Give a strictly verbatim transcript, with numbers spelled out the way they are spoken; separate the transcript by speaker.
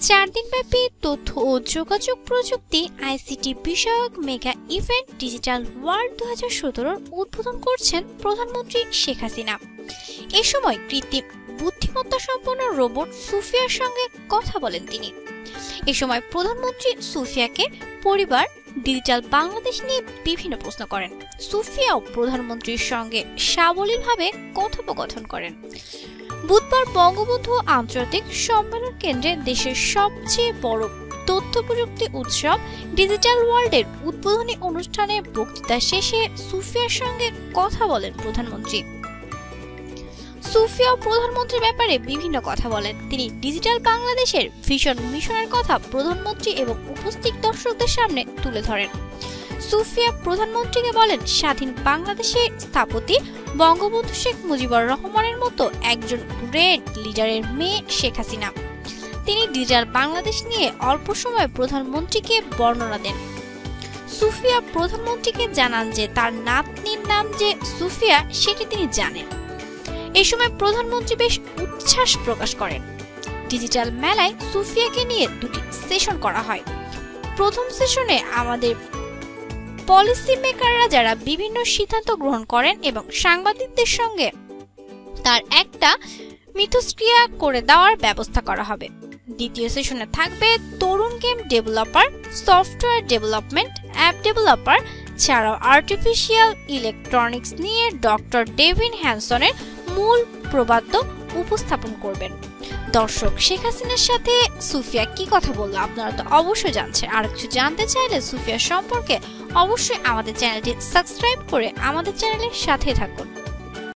Speaker 1: চার দিনব্যাপী তথ্য ও যোগাযোগ প্রযুক্তি আইসিটি বিষয়ক মেগা ইভেন্ট ডিজিটাল ওয়ার্ল্ড দুই হাজার সতেরোর উদ্বোধন করছেন প্রধানমন্ত্রী শেখ হাসিনা। এ সময় কৃত্রিম বুদ্ধিমত্তা সম্পন্ন রোবট সুফিয়ার সঙ্গে কথা বলেন তিনি। এ সময় প্রধানমন্ত্রী সুফিয়াকে পরিবার, ডিজিটাল বাংলাদেশ নিয়ে বিভিন্ন প্রশ্ন করেন। সুফিয়াও প্রধানমন্ত্রীর সঙ্গে সাবলীলভাবে কথোপকথন করেন। বুধবার বঙ্গবন্ধু আন্তর্জাতিক সম্মেলন কেন্দ্রে দেশের সবচেয়ে বড় তথ্য প্রযুক্তি উৎসব ডিজিটাল ওয়ার্ল্ডের উদ্বোধনী অনুষ্ঠানে বক্তৃতা শেষে সুফিয়ার সঙ্গে কথা বলেন প্রধানমন্ত্রী। সুফিয়া প্রধানমন্ত্রীর ব্যাপারে বিভিন্ন কথা বলেন। তিনি ডিজিটাল বাংলাদেশের ভিশন মিশনের কথা প্রধানমন্ত্রী এবং উপস্থিত দর্শকদের সামনে তুলে ধরেন। সুফিয়া প্রধানমন্ত্রীকে বলেন, স্বাধীন বাংলাদেশের স্থপতি বঙ্গবন্ধু শেখ মুজিবুর রহমানের মতো একজন গ্রেট লিডারের মেয়ে শেখ হাসিনা। তিনি ডিজিটাল বাংলাদেশ নিয়ে অল্প সময়ে প্রধানমন্ত্রীকে বর্ণনা দেন। সুফিয়া প্রধানমন্ত্রীকে জানান যে তার নাতনির নাম যে সুফিয়া সেটি তিনি জানেন। এই সময় প্রধানমন্ত্রী বেশ উচ্ছ্বাস প্রকাশ করেন। ডিজিটাল মেলায় সুফিয়াকে নিয়ে দুটি সেশন করা হয়। প্রথম সেশনে আমাদের পলিসি মেকাররা যারা বিভিন্ন সিদ্ধান্ত গ্রহণ করেন এবং সাংবাদিকদের সঙ্গে তার একটা মিথস্ক্রিয়া করে দেওয়ার ব্যবস্থা করা হবে। দ্বিতীয় সেশনে থাকবে তরুণ game developer, software development, app developer ছাড়াও আর্টিফিশিয়াল ইলেকট্রনিক্স নিয়ে ডক্টর ডেভিন হ্যানসনের মূল প্রবাদ উপস্থাপন করবেন। দর্শক, শেখ হাসিনার সাথে সুফিয়া কি কথা বললো আপনারা তো অবশ্যই জানছেন। আর কিছু জানতে চাইলে সুফিয়া সম্পর্কে অবশ্যই আমাদের চ্যানেলটি সাবস্ক্রাইব করে আমাদের চ্যানেলের সাথে থাকুন।